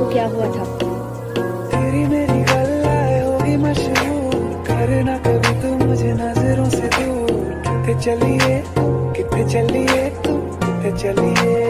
को क्या हुआ था? तेरी मेरी गल्लाए होगी मशहूर, करना कभी तू मुझे नजरों से दूर। कितने चलिए तू, कितने चलिए तू, कितने चलिए